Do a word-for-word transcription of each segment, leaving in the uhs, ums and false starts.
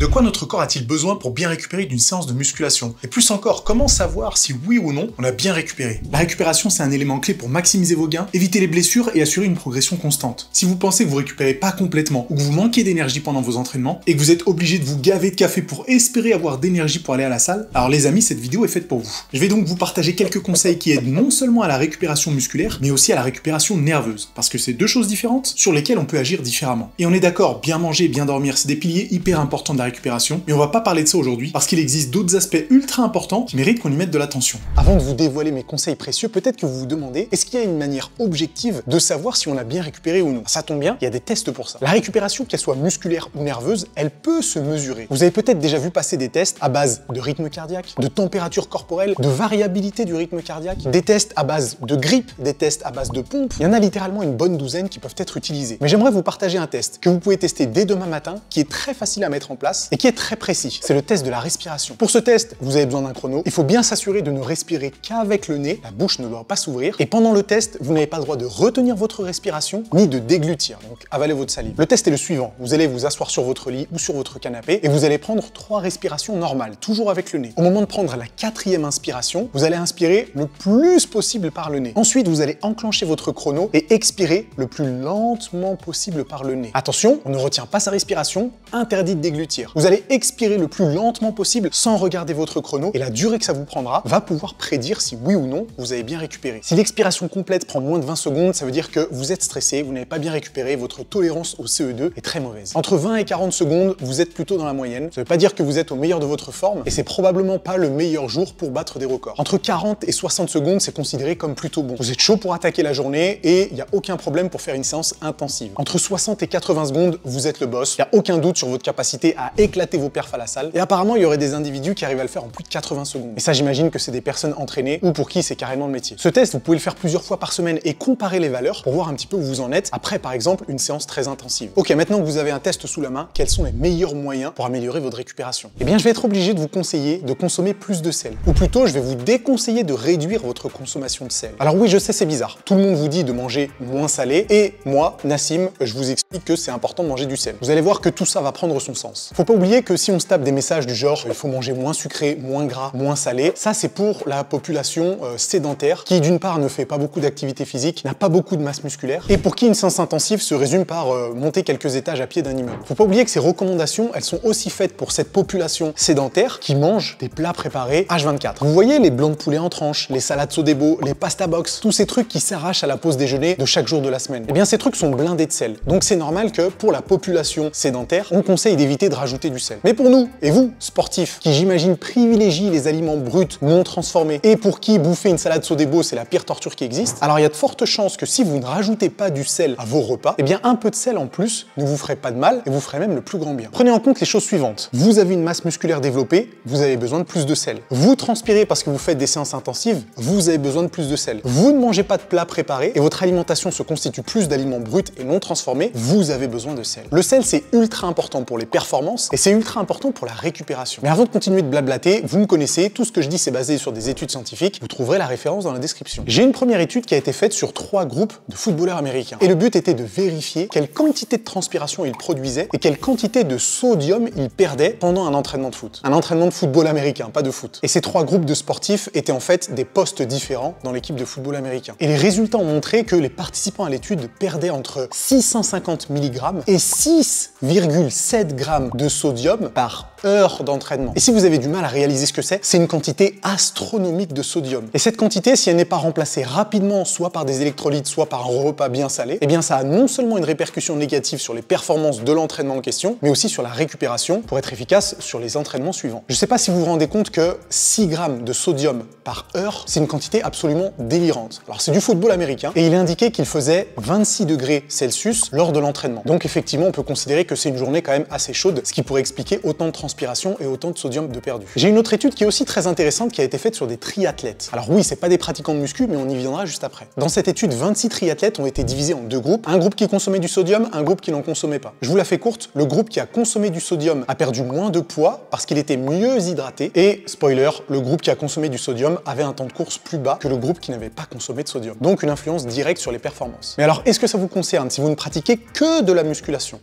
De quoi notre corps a-t-il besoin pour bien récupérer d'une séance de musculation? Et plus encore, comment savoir si oui ou non on a bien récupéré? La récupération, c'est un élément clé pour maximiser vos gains, éviter les blessures et assurer une progression constante. Si vous pensez que vous récupérez pas complètement ou que vous manquez d'énergie pendant vos entraînements et que vous êtes obligé de vous gaver de café pour espérer avoir d'énergie pour aller à la salle, alors les amis, cette vidéo est faite pour vous. Je vais donc vous partager quelques conseils qui aident non seulement à la récupération musculaire, mais aussi à la récupération nerveuse, parce que c'est deux choses différentes sur lesquelles on peut agir différemment. Et on est d'accord, bien manger, bien dormir, c'est des piliers hyper importants de la récupération, mais on va pas parler de ça aujourd'hui, parce qu'il existe d'autres aspects ultra importants qui méritent qu'on y mette de l'attention. Avant de vous dévoiler mes conseils précieux, peut-être que vous vous demandez, est-ce qu'il y a une manière objective de savoir si on a bien récupéré ou non? Ça tombe bien, il y a des tests pour ça. La récupération, qu'elle soit musculaire ou nerveuse, elle peut se mesurer. Vous avez peut-être déjà vu passer des tests à base de rythme cardiaque, de température corporelle, de variabilité du rythme cardiaque, des tests à base de grippe, des tests à base de pompe. Il y en a littéralement une bonne douzaine qui peuvent être utilisés. Mais j'aimerais vous partager un test que vous pouvez tester dès demain matin, qui est très facile à mettre en place et qui est très précis. C'est le test de la respiration. Pour ce test, vous avez besoin d'un chrono. Il faut bien s'assurer de ne respirer qu'avec le nez. La bouche ne doit pas s'ouvrir. Et pendant le test, vous n'avez pas le droit de retenir votre respiration ni de déglutir, donc avaler votre salive. Le test est le suivant. Vous allez vous asseoir sur votre lit ou sur votre canapé et vous allez prendre trois respirations normales, toujours avec le nez. Au moment de prendre la quatrième inspiration, vous allez inspirer le plus possible par le nez. Ensuite, vous allez enclencher votre chrono et expirer le plus lentement possible par le nez. Attention, on ne retient pas sa respiration, interdit de déglutir. Vous allez expirer le plus lentement possible sans regarder votre chrono et la durée que ça vous prendra va pouvoir prédire si oui ou non vous avez bien récupéré. Si l'expiration complète prend moins de vingt secondes, ça veut dire que vous êtes stressé, vous n'avez pas bien récupéré, votre tolérance au C E deux est très mauvaise. Entre vingt et quarante secondes, vous êtes plutôt dans la moyenne. Ça veut pas dire que vous êtes au meilleur de votre forme et c'est probablement pas le meilleur jour pour battre des records. Entre quarante et soixante secondes, c'est considéré comme plutôt bon. Vous êtes chaud pour attaquer la journée et il n'y a aucun problème pour faire une séance intensive. Entre soixante et quatre-vingts secondes, vous êtes le boss. Il n'y a aucun doute sur votre capacité à éclater vos perfs à la salle. Et apparemment, il y aurait des individus qui arrivent à le faire en plus de quatre-vingts secondes. Et ça, j'imagine que c'est des personnes entraînées ou pour qui c'est carrément le métier. Ce test, vous pouvez le faire plusieurs fois par semaine et comparer les valeurs pour voir un petit peu où vous en êtes après, par exemple, une séance très intensive. Ok, maintenant que vous avez un test sous la main, quels sont les meilleurs moyens pour améliorer votre récupération? Eh bien, je vais être obligé de vous conseiller de consommer plus de sel. Ou plutôt, je vais vous déconseiller de réduire votre consommation de sel. Alors oui, je sais, c'est bizarre. Tout le monde vous dit de manger moins salé et moi, Nassim, je vous explique que c'est important de manger du sel. Vous allez voir que tout ça va prendre son sens. Faut pas oublier que si on se tape des messages du genre il faut manger moins sucré, moins gras, moins salé, ça c'est pour la population euh, sédentaire qui d'une part ne fait pas beaucoup d'activité physique, n'a pas beaucoup de masse musculaire et pour qui une séance intensive se résume par euh, monter quelques étages à pied d'un immeuble. Faut pas oublier que ces recommandations, elles sont aussi faites pour cette population sédentaire qui mange des plats préparés H vingt-quatre. Vous voyez les blancs de poulet en tranches, les salades sodebo, les pasta box, tous ces trucs qui s'arrachent à la pause déjeuner de chaque jour de la semaine. Eh bien ces trucs sont blindés de sel. Donc c'est normal que pour la population sédentaire, on conseille d'éviter de rajouter du sel. Mais pour nous, et vous, sportifs, qui j'imagine privilégient les aliments bruts, non transformés, et pour qui bouffer une salade sodebo, c'est la pire torture qui existe, alors il y a de fortes chances que si vous ne rajoutez pas du sel à vos repas, eh bien un peu de sel en plus ne vous ferait pas de mal et vous ferait même le plus grand bien. Prenez en compte les choses suivantes. Vous avez une masse musculaire développée, vous avez besoin de plus de sel. Vous transpirez parce que vous faites des séances intensives, vous avez besoin de plus de sel. Vous ne mangez pas de plats préparés et votre alimentation se constitue plus d'aliments bruts et non transformés, vous avez besoin de sel. Le sel, c'est ultra important pour les performances et c'est ultra important pour la récupération. Mais avant de continuer de blablater, vous me connaissez, tout ce que je dis c'est basé sur des études scientifiques, vous trouverez la référence dans la description. J'ai une première étude qui a été faite sur trois groupes de footballeurs américains et le but était de vérifier quelle quantité de transpiration ils produisaient et quelle quantité de sodium ils perdaient pendant un entraînement de foot. Un entraînement de football américain, pas de foot. Et ces trois groupes de sportifs étaient en fait des postes différents dans l'équipe de football américain. Et les résultats ont montré que les participants à l'étude perdaient entre six cent cinquante milligrammes et six virgule sept grammes de sodium par heure d'entraînement. Et si vous avez du mal à réaliser ce que c'est, c'est une quantité astronomique de sodium. Et cette quantité, si elle n'est pas remplacée rapidement, soit par des électrolytes, soit par un repas bien salé, eh bien ça a non seulement une répercussion négative sur les performances de l'entraînement en question, mais aussi sur la récupération pour être efficace sur les entraînements suivants. Je ne sais pas si vous vous rendez compte que six grammes de sodium par heure, c'est une quantité absolument délirante. Alors c'est du football américain et il est indiqué qu'il faisait vingt-six degrés Celsius lors de l'entraînement. Donc effectivement, on peut considérer que c'est une journée quand même assez chaude, ce qui pourrait expliquer autant de transpiration et autant de sodium de perdu. J'ai une autre étude qui est aussi très intéressante qui a été faite sur des triathlètes. Alors oui, c'est pas des pratiquants de muscu, mais on y viendra juste après. Dans cette étude, vingt-six triathlètes ont été divisés en deux groupes, un groupe qui consommait du sodium, un groupe qui n'en consommait pas. Je vous la fais courte, le groupe qui a consommé du sodium a perdu moins de poids parce qu'il était mieux hydraté et, spoiler, le groupe qui a consommé du sodium avait un temps de course plus bas que le groupe qui n'avait pas consommé de sodium. Donc une influence directe sur les performances. Mais alors, est-ce que ça vous concerne si vous ne pratiquez que de la musculation? Oui,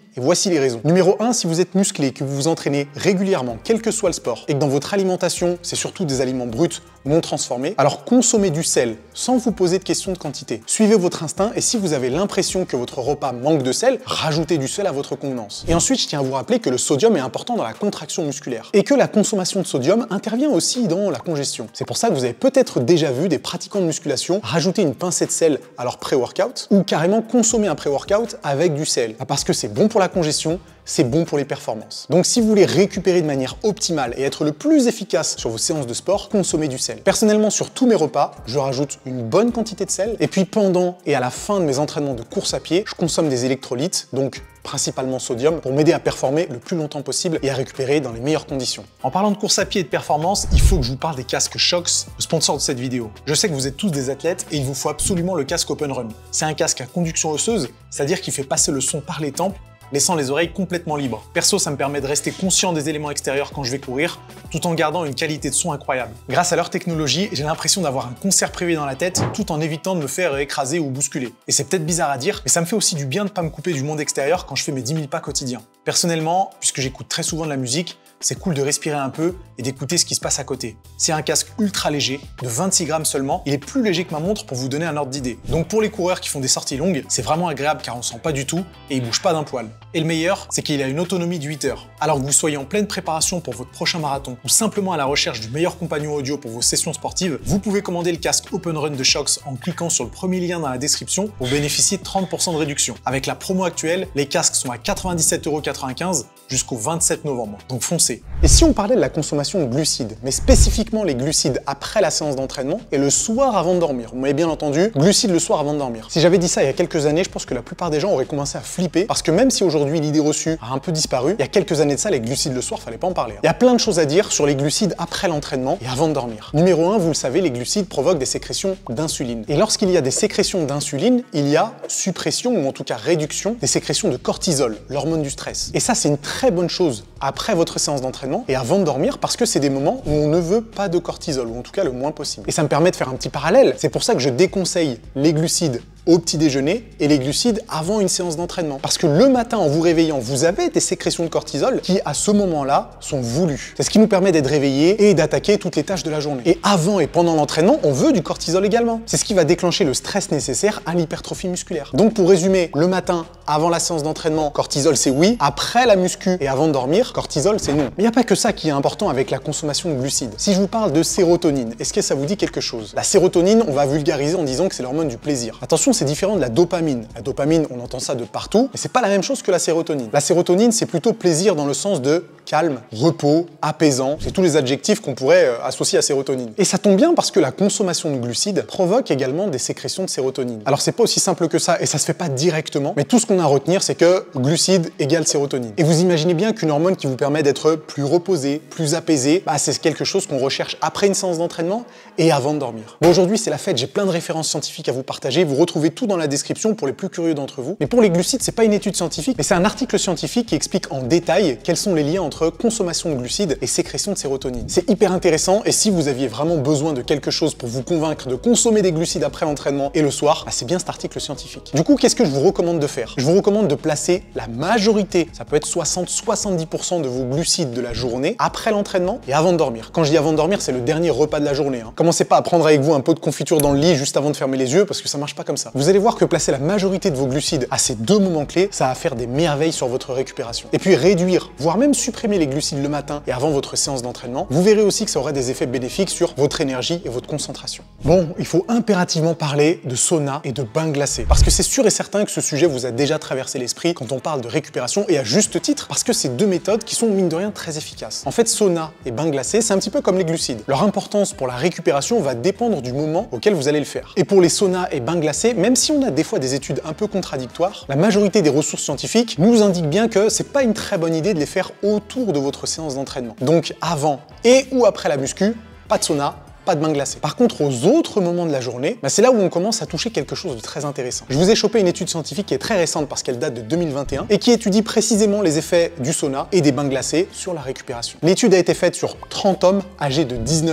et voici les raisons. Numéro un, si vous êtes musclé, que vous vous entraînez régulièrement, quel que soit le sport, et que dans votre alimentation, c'est surtout des aliments bruts, non transformés, alors consommez du sel sans vous poser de questions de quantité. Suivez votre instinct et si vous avez l'impression que votre repas manque de sel, rajoutez du sel à votre convenance. Et ensuite, je tiens à vous rappeler que le sodium est important dans la contraction musculaire et que la consommation de sodium intervient aussi dans la congestion. C'est pour ça que vous avez peut-être déjà vu des pratiquants de musculation rajouter une pincée de sel à leur pré-workout ou carrément consommer un pré-workout avec du sel. Parce que c'est bon pour la congestion, c'est bon pour les performances. Donc si vous voulez récupérer de manière optimale et être le plus efficace sur vos séances de sport, consommez du sel. Personnellement, sur tous mes repas, je rajoute une bonne quantité de sel et puis pendant et à la fin de mes entraînements de course à pied, je consomme des électrolytes, donc principalement sodium, pour m'aider à performer le plus longtemps possible et à récupérer dans les meilleures conditions. En parlant de course à pied et de performance, il faut que je vous parle des casques Shox, le sponsor de cette vidéo. Je sais que vous êtes tous des athlètes et il vous faut absolument le casque Open Run. C'est un casque à conduction osseuse, c'est-à-dire qu'il fait passer le son par les tempes, laissant les oreilles complètement libres. Perso, ça me permet de rester conscient des éléments extérieurs quand je vais courir, tout en gardant une qualité de son incroyable. Grâce à leur technologie, j'ai l'impression d'avoir un concert privé dans la tête, tout en évitant de me faire écraser ou bousculer. Et c'est peut-être bizarre à dire, mais ça me fait aussi du bien de pas me couper du monde extérieur quand je fais mes dix mille pas quotidiens. Personnellement, puisque j'écoute très souvent de la musique, c'est cool de respirer un peu et d'écouter ce qui se passe à côté. C'est un casque ultra léger, de vingt-six grammes seulement, il est plus léger que ma montre pour vous donner un ordre d'idée. Donc pour les coureurs qui font des sorties longues, c'est vraiment agréable car on sent pas du tout et il bouge pas d'un poil. Et le meilleur, c'est qu'il a une autonomie de huit heures. Alors que vous soyez en pleine préparation pour votre prochain marathon ou simplement à la recherche du meilleur compagnon audio pour vos sessions sportives, vous pouvez commander le casque Open Run de Shox en cliquant sur le premier lien dans la description pour bénéficier de trente pour cent de réduction. Avec la promo actuelle, les casques sont à quatre-vingt-dix-sept euros quatre-vingt-quinze jusqu'au vingt-sept novembre. Donc foncez. Et si on parlait de la consommation de glucides, mais spécifiquement les glucides après la séance d'entraînement et le soir avant de dormir. Vous m'avez bien entendu, glucides le soir avant de dormir. Si j'avais dit ça il y a quelques années, je pense que la plupart des gens auraient commencé à flipper parce que même si aujourd'hui l'idée reçue a un peu disparu, il y a quelques années de ça, les glucides le soir, fallait pas en parler. Il y a plein de choses à dire sur les glucides après l'entraînement et avant de dormir. Numéro un, vous le savez, les glucides provoquent des sécrétions d'insuline. Et lorsqu'il y a des sécrétions d'insuline, il y a suppression ou en tout cas réduction des sécrétions de cortisol, l'hormone du stress. Et ça, c'est une très bonne chose après votre séance d'entraînement et avant de dormir parce que c'est des moments où on ne veut pas de cortisol ou en tout cas le moins possible. Et ça me permet de faire un petit parallèle. C'est pour ça que je déconseille les glucides au petit déjeuner et les glucides avant une séance d'entraînement. Parce que le matin, en vous réveillant, vous avez des sécrétions de cortisol qui, à ce moment-là, sont voulues. C'est ce qui nous permet d'être réveillés et d'attaquer toutes les tâches de la journée. Et avant et pendant l'entraînement, on veut du cortisol également. C'est ce qui va déclencher le stress nécessaire à l'hypertrophie musculaire. Donc pour résumer, le matin, avant la séance d'entraînement, cortisol c'est oui. Après la muscu et avant de dormir, cortisol c'est non. Mais il n'y a pas que ça qui est important avec la consommation de glucides. Si je vous parle de sérotonine, est-ce que ça vous dit quelque chose? La sérotonine, on va vulgariser en disant que c'est l'hormone du plaisir. Attention, c'est différent de la dopamine. La dopamine, on entend ça de partout, mais c'est pas la même chose que la sérotonine. La sérotonine, c'est plutôt plaisir dans le sens de calme, repos, apaisant. C'est tous les adjectifs qu'on pourrait euh, associer à sérotonine. Et ça tombe bien parce que la consommation de glucides provoque également des sécrétions de sérotonine. Alors c'est pas aussi simple que ça et ça se fait pas directement, mais tout ce qu'on a à retenir, c'est que glucides égale sérotonine. Et vous imaginez bien qu'une hormone qui vous permet d'être plus reposé, plus apaisé, bah, c'est quelque chose qu'on recherche après une séance d'entraînement et avant de dormir. Bon, aujourd'hui, c'est la fête, j'ai plein de références scientifiques à vous partager. Vous retrouvez tout dans la description pour les plus curieux d'entre vous. Mais pour les glucides, c'est pas une étude scientifique, mais c'est un article scientifique qui explique en détail quels sont les liens entre consommation de glucides et sécrétion de sérotonine. C'est hyper intéressant et si vous aviez vraiment besoin de quelque chose pour vous convaincre de consommer des glucides après l'entraînement et le soir, bah, c'est bien cet article scientifique. Du coup, qu'est-ce que je vous recommande de faire? Je vous recommande de placer la majorité, ça peut être soixante à soixante-dix pour cent de vos glucides de la journée après l'entraînement et avant de dormir. Quand je dis avant de dormir, c'est le dernier repas de la journée. Hein. Commencez pas à prendre avec vous un pot de confiture dans le lit juste avant de fermer les yeux parce que ça marche pas comme ça. Vous allez voir que placer la majorité de vos glucides à ces deux moments clés, ça va faire des merveilles sur votre récupération. Et puis réduire, voire même supprimer les glucides le matin et avant votre séance d'entraînement, vous verrez aussi que ça aura des effets bénéfiques sur votre énergie et votre concentration. Bon, il faut impérativement parler de sauna et de bain glacé parce que c'est sûr et certain que ce sujet vous a déjà traversé l'esprit quand on parle de récupération et à juste titre parce que c'est deux méthodes qui sont mine de rien très efficaces. En fait, sauna et bain glacé, c'est un petit peu comme les glucides. Leur importance pour la récupération va dépendre du moment auquel vous allez le faire. Et pour les saunas et bains glacés, même si on a des fois des études un peu contradictoires, la majorité des ressources scientifiques nous indiquent bien que c'est pas une très bonne idée de les faire autour de votre séance d'entraînement. Donc avant et ou après la muscu, pas de sauna, pas de bain glacé. Par contre, aux autres moments de la journée, bah c'est là où on commence à toucher quelque chose de très intéressant. Je vous ai chopé une étude scientifique qui est très récente parce qu'elle date de deux mille vingt et un et qui étudie précisément les effets du sauna et des bains glacés sur la récupération. L'étude a été faite sur trente hommes âgés de dix-neuf à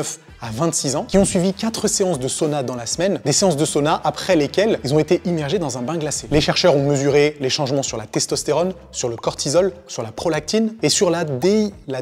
à vingt-six ans, qui ont suivi quatre séances de sauna dans la semaine, des séances de sauna après lesquelles ils ont été immergés dans un bain glacé. Les chercheurs ont mesuré les changements sur la testostérone, sur le cortisol, sur la prolactine et sur la, dé... la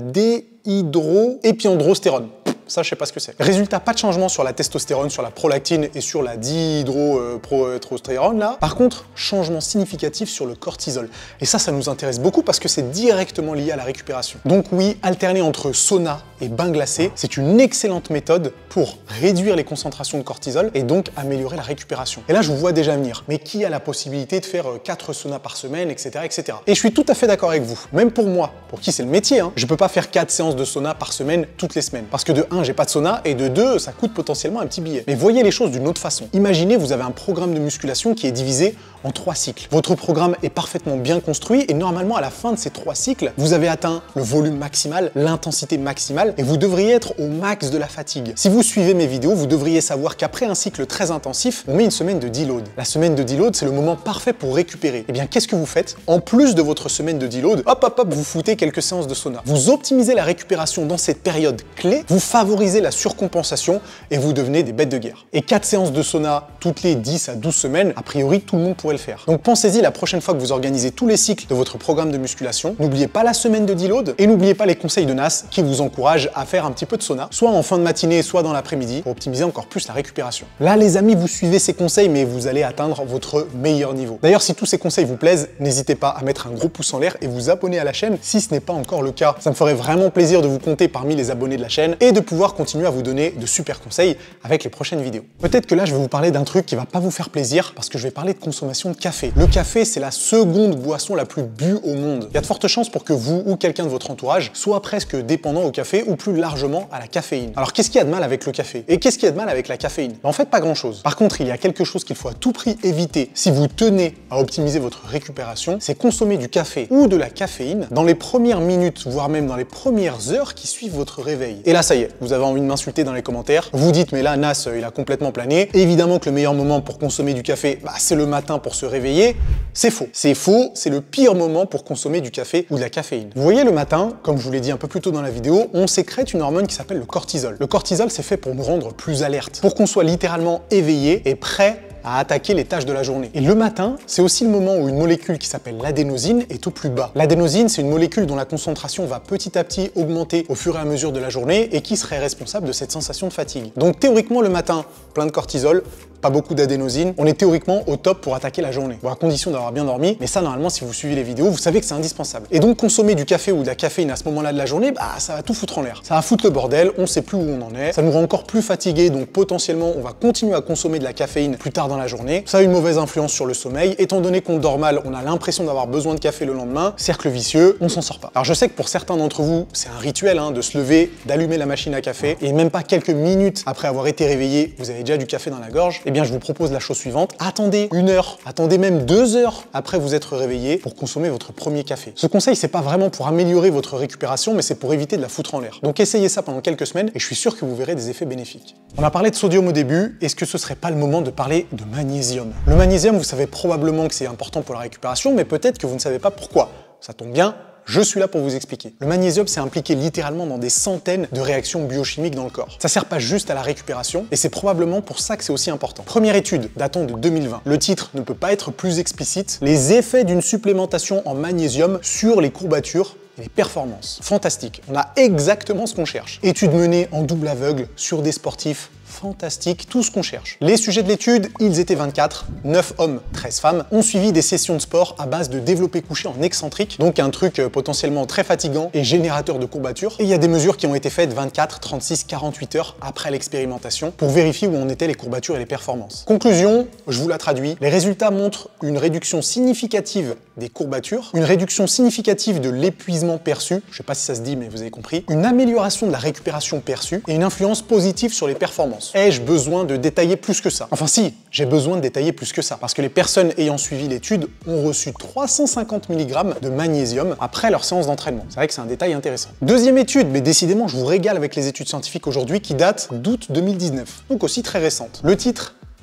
déhydroépiandrostérone. Ça, je sais pas ce que c'est. Résultat, pas de changement sur la testostérone, sur la prolactine et sur la dihydroprostérone, là. Par contre, changement significatif sur le cortisol. Et ça, ça nous intéresse beaucoup parce que c'est directement lié à la récupération. Donc oui, alterner entre sauna et bain glacé, c'est une excellente méthode pour réduire les concentrations de cortisol et donc améliorer la récupération. Et là, je vous vois déjà venir. Mais qui a la possibilité de faire quatre saunas par semaine, et cetera, et cetera. Et je suis tout à fait d'accord avec vous. Même pour moi, pour qui c'est le métier, hein, je peux pas faire quatre séances de sauna par semaine toutes les semaines. Parce que de un, j'ai pas de sauna, et de deux, ça coûte potentiellement un petit billet. Mais voyez les choses d'une autre façon. Imaginez, vous avez un programme de musculation qui est divisé en trois cycles. Votre programme est parfaitement bien construit et normalement, à la fin de ces trois cycles, vous avez atteint le volume maximal, l'intensité maximale, et vous devriez être au max de la fatigue. Si vous suivez mes vidéos, vous devriez savoir qu'après un cycle très intensif, on met une semaine de deload. La semaine de deload, c'est le moment parfait pour récupérer. Et bien, qu'est-ce que vous faites? En plus de votre semaine de deload, hop, hop, hop, vous foutez quelques séances de sauna. Vous optimisez la récupération dans cette période clé, vous favorisez la surcompensation et vous devenez des bêtes de guerre. Et quatre séances de sauna toutes les dix à douze semaines, a priori tout le monde pourrait le faire. Donc pensez-y la prochaine fois que vous organisez tous les cycles de votre programme de musculation, n'oubliez pas la semaine de deload et n'oubliez pas les conseils de Nas qui vous encouragent à faire un petit peu de sauna, soit en fin de matinée, soit dans l'après-midi pour optimiser encore plus la récupération. Là les amis, vous suivez ces conseils mais vous allez atteindre votre meilleur niveau. D'ailleurs si tous ces conseils vous plaisent, n'hésitez pas à mettre un gros pouce en l'air et vous abonner à la chaîne si ce n'est pas encore le cas. Ça me ferait vraiment plaisir de vous compter parmi les abonnés de la chaîne et de pouvoir continuer à vous donner de super conseils avec les prochaines vidéos. Peut-être que là, je vais vous parler d'un truc qui va pas vous faire plaisir parce que je vais parler de consommation de café. Le café, c'est la seconde boisson la plus bue au monde. Il y a de fortes chances pour que vous ou quelqu'un de votre entourage soit presque dépendant au café ou plus largement à la caféine. Alors, qu'est-ce qu'il y a de mal avec le café? Et qu'est-ce qu'il y a de mal avec la caféine? En fait, pas grand-chose. Par contre, il y a quelque chose qu'il faut à tout prix éviter si vous tenez à optimiser votre récupération, c'est consommer du café ou de la caféine dans les premières minutes, voire même dans les premières heures qui suivent votre réveil. Et là, ça y est, vous avez envie de m'insulter dans les commentaires. Vous dites, mais là, Nas, il a complètement plané. Évidemment que le meilleur moment pour consommer du café, bah, c'est le matin pour se réveiller. C'est faux. C'est faux, c'est le pire moment pour consommer du café ou de la caféine. Vous voyez, le matin, comme je vous l'ai dit un peu plus tôt dans la vidéo, on sécrète une hormone qui s'appelle le cortisol. Le cortisol, c'est fait pour nous rendre plus alertes, pour qu'on soit littéralement éveillé et prêt à attaquer les tâches de la journée. Et le matin, c'est aussi le moment où une molécule qui s'appelle l'adénosine est au plus bas. L'adénosine, c'est une molécule dont la concentration va petit à petit augmenter au fur et à mesure de la journée et qui serait responsable de cette sensation de fatigue. Donc théoriquement, le matin, plein de cortisol, pas beaucoup d'adénosine, on est théoriquement au top pour attaquer la journée. Bon, à condition d'avoir bien dormi, mais ça, normalement, si vous suivez les vidéos, vous savez que c'est indispensable. Et donc, consommer du café ou de la caféine à ce moment-là de la journée, bah, ça va tout foutre en l'air. Ça va foutre le bordel, on sait plus où on en est, ça nous rend encore plus fatigués, donc potentiellement, on va continuer à consommer de la caféine plus tard dans la journée. Ça a une mauvaise influence sur le sommeil, étant donné qu'on dort mal, on a l'impression d'avoir besoin de café le lendemain, cercle vicieux, on s'en sort pas. Alors, je sais que pour certains d'entre vous, c'est un rituel hein, de se lever, d'allumer la machine à café, et même pas quelques minutes après avoir été réveillé, vous avez déjà du café dans la gorge. Eh bien, je vous propose la chose suivante, attendez une heure, attendez même deux heures après vous être réveillé pour consommer votre premier café. Ce conseil, c'est pas vraiment pour améliorer votre récupération, mais c'est pour éviter de la foutre en l'air. Donc essayez ça pendant quelques semaines et je suis sûr que vous verrez des effets bénéfiques. On a parlé de sodium au début, est-ce que ce serait pas le moment de parler de magnésium? Le magnésium, vous savez probablement que c'est important pour la récupération, mais peut-être que vous ne savez pas pourquoi. Ça tombe bien, je suis là pour vous expliquer. Le magnésium, c'est impliqué littéralement dans des centaines de réactions biochimiques dans le corps. Ça sert pas juste à la récupération, et c'est probablement pour ça que c'est aussi important. Première étude, datant de deux mille vingt. Le titre ne peut pas être plus explicite. Les effets d'une supplémentation en magnésium sur les courbatures et les performances. Fantastique. On a exactement ce qu'on cherche. Étude menée en double aveugle sur des sportifs. Fantastique, tout ce qu'on cherche. Les sujets de l'étude, ils étaient vingt-quatre, neuf hommes, treize femmes, ont suivi des sessions de sport à base de développé couché en excentrique, donc un truc potentiellement très fatigant et générateur de courbatures. Et il y a des mesures qui ont été faites vingt-quatre, trente-six, quarante-huit heures après l'expérimentation pour vérifier où en étaient les courbatures et les performances. Conclusion, je vous la traduis, les résultats montrent une réduction significative des courbatures, une réduction significative de l'épuisement perçu, je sais pas si ça se dit mais vous avez compris, une amélioration de la récupération perçue et une influence positive sur les performances. Ai-je besoin de détailler plus que ça? Enfin si, j'ai besoin de détailler plus que ça, parce que les personnes ayant suivi l'étude ont reçu trois cent cinquante milligrammes de magnésium après leur séance d'entraînement. C'est vrai que c'est un détail intéressant. Deuxième étude, mais décidément je vous régale avec les études scientifiques aujourd'hui qui datent d'août deux mille dix-neuf, donc aussi très récente. Le titre,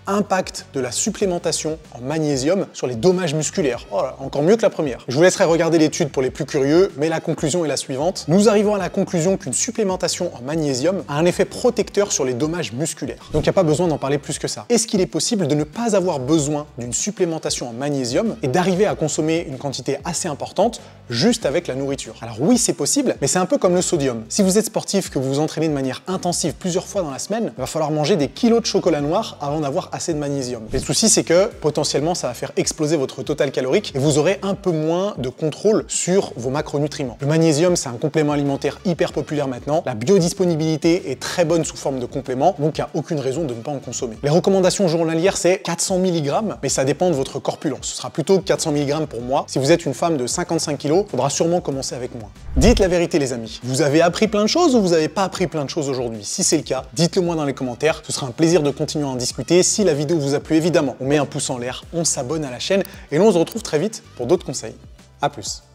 Impact de la supplémentation en magnésium sur les dommages musculaires. Oh là, encore mieux que la première. Je vous laisserai regarder l'étude pour les plus curieux, mais la conclusion est la suivante. Nous arrivons à la conclusion qu'une supplémentation en magnésium a un effet protecteur sur les dommages musculaires. Donc il n'y a pas besoin d'en parler plus que ça. Est-ce qu'il est possible de ne pas avoir besoin d'une supplémentation en magnésium et d'arriver à consommer une quantité assez importante juste avec la nourriture? Alors oui, c'est possible, mais c'est un peu comme le sodium. Si vous êtes sportif, que vous vous entraînez de manière intensive plusieurs fois dans la semaine, il va falloir manger des kilos de chocolat noir avant d'avoir assez de magnésium. Le souci, c'est que potentiellement, ça va faire exploser votre total calorique et vous aurez un peu moins de contrôle sur vos macronutriments. Le magnésium, c'est un complément alimentaire hyper populaire maintenant. La biodisponibilité est très bonne sous forme de complément, donc il n'y a aucune raison de ne pas en consommer. Les recommandations journalières, c'est quatre cents milligrammes, mais ça dépend de votre corpulence. Ce sera plutôt quatre cents milligrammes pour moi. Si vous êtes une femme de cinquante-cinq kilos, il faudra sûrement commencer avec moins. Dites la vérité, les amis. Vous avez appris plein de choses ou vous n'avez pas appris plein de choses aujourd'hui? Si c'est le cas, dites-le moi dans les commentaires. Ce sera un plaisir de continuer à en discuter. Si la vidéo vous a plu, évidemment, on met un pouce en l'air, on s'abonne à la chaîne et nous on se retrouve très vite pour d'autres conseils. A plus.